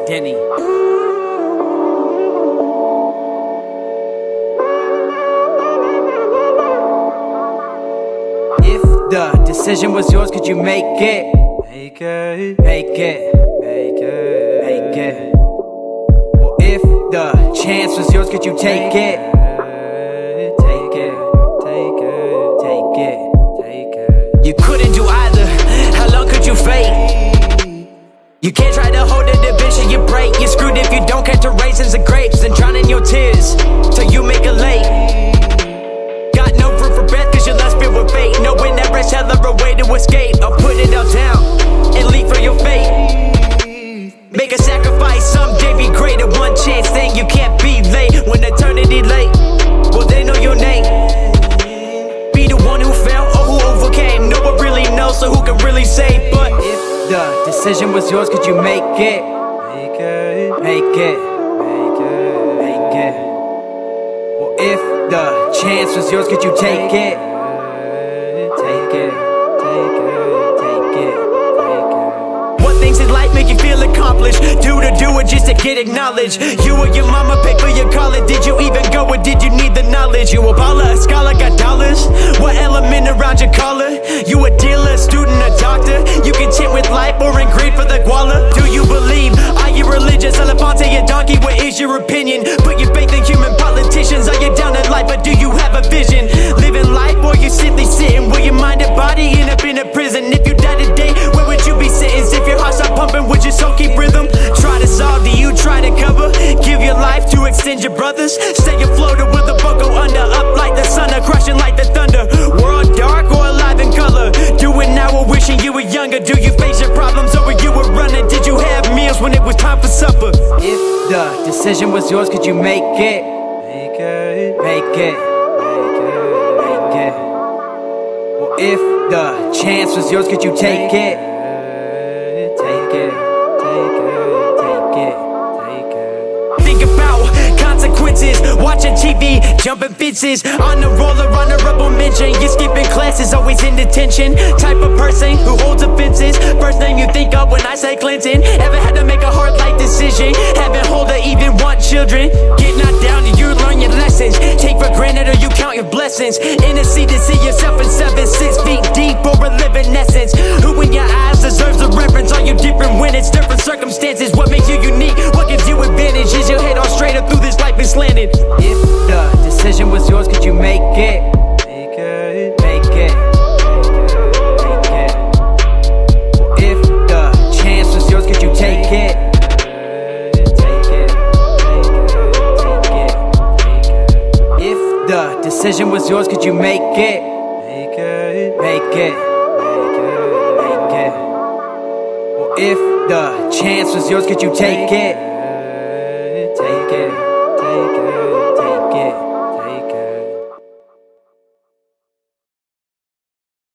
Denny. If the decision was yours, could you make it? Make it, make it, make it, make it. Well, if the chance was yours, could you take it? Take it, take it, take it, take it. You couldn't do either. How long could you fake? You can't try to hold a division, you break. You're screwed if you don't catch the raisins and grapes and drown in your tears till you make a lake. Got no room for breath cause your life's filled with fate. Knowing that rest hell or a way to escape. Or put it all down and leave for your fate. Make a sacrifice, someday be great. At one chance thing, you can't be late. When eternity late, well they know your name. Be the one who fell or who overcame. No one really knows, so who can really say? But if the decision was yours, could you make it? Make it, make it, make it, make it. Well, if the chance was yours, could you take it? Take it, take it, take it, take it. What things in life make you feel accomplished? Do it just to get acknowledged. You or your mama paid for your college. Did you even go or did you need the knowledge? You a baller, a scholar, got dollars? What element around your collar? You a dealer, a student, a doctor? You content with life or in greed for the guala? Do you believe? Are you religious? Elefante, your donkey, what is your opinion? Put your faith in human politicians. Are you down in life or do you have a vision? Living life or you simply sitting? Will your mind and body end up in a prison? If you die today, where would you be sentenced? If your heart stopped pumping, would your soul keep rhythm? Try to solve, do you try to cover? Give your life to extend your brothers? Stay afloat or will the boat go under? Up like the sun or crushing like the thunder? World dark or alive in color? Do it now or wishing you were younger? Do you face your problems or were you a runner? Did you have meals when it was time for supper? If the decision was yours, could you make it? Make it, make it, make it, make it. Well, if the chance was yours, could you take it? Take it, take it, take it, take it. Think about consequences, watching TV, jumping fences, on the roller, honorable mention. You're skipping classes, always in detention. Type of person who holds offenses. First name you think of when I say Clinton. Ever had to make a hard life decision? Haven't hold or even want children? Get knocked down and you learn your lessons. Take for granted or you count your blessings. In a seat to see yourself in 7, 6 feet deep or a living essence. Who in your eyes deserves a reference? Are you different when it's different circumstances? What makes you unique? What gives you advantage? Is your head all straight up through this life and slanted? If the decision was yours, could you make it? Make it, make it, make it. Well, if the chance was yours, could you take it? Take it, take it, take it, take it. If the decision was yours, could you make it? Make it, make it, make it, make it. Well, if the chance was yours, could you take it?